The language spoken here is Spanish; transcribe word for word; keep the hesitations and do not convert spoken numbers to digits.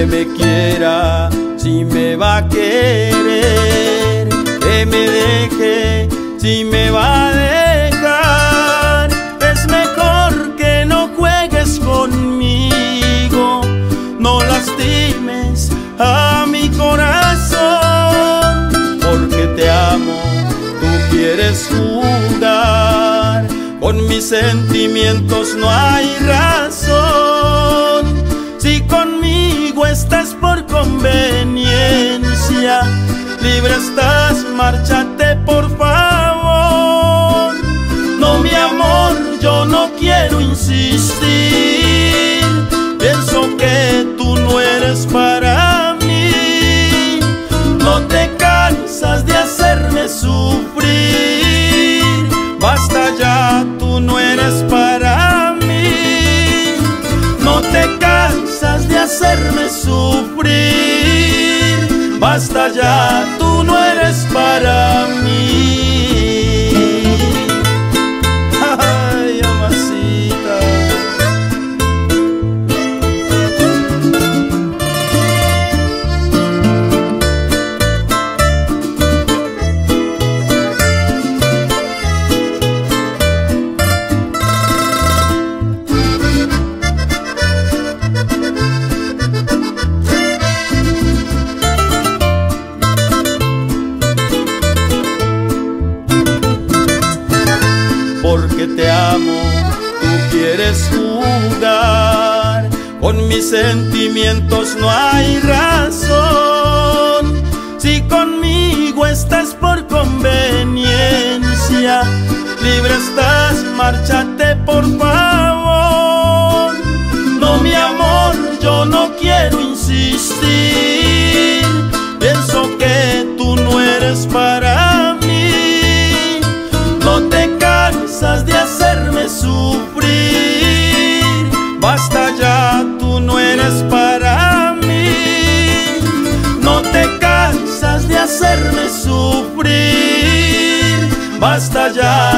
que me quiera, si me va a querer, que me deje, si me va a dejar. Es mejor que no juegues conmigo, no lastimes a mi corazón, porque te amo, tú quieres jugar con mis sentimientos, no hay razón. Si conmigo estás por conveniencia, libre estás, márchate por favor. No, mi amor, yo no quiero insistir, pienso que tú no eres para mí. No te cansas de hacerme sufrir, basta ya, tú no eres para mí. No te cansas de hacerme sufrir, basta ya, tú no eres para mí. Ay, mamacita. Porque te amo, tú quieres jugar con mis sentimientos, no hay razón. Si conmigo estás por conveniencia, libre estás, márchate por favor. No, mi amor, yo no quiero insistir, pienso que tú no eres para mí. No te cansas de hacerme sufrir, basta ya, tú no eres para mí. No te cansas de hacerme sufrir, basta ya,